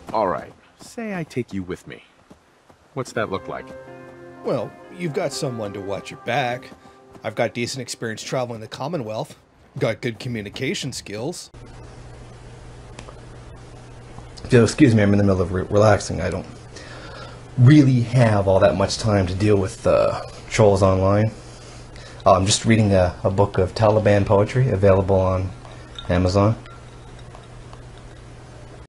Alright, say I take you with me. What's that look like? Well, you've got someone to watch your back. I've got decent experience traveling the Commonwealth. Got good communication skills. If you'll excuse me, I'm in the middle of relaxing. I don't really have all that much time to deal with trolls online. I'm just reading a book of Taliban poetry available on Amazon.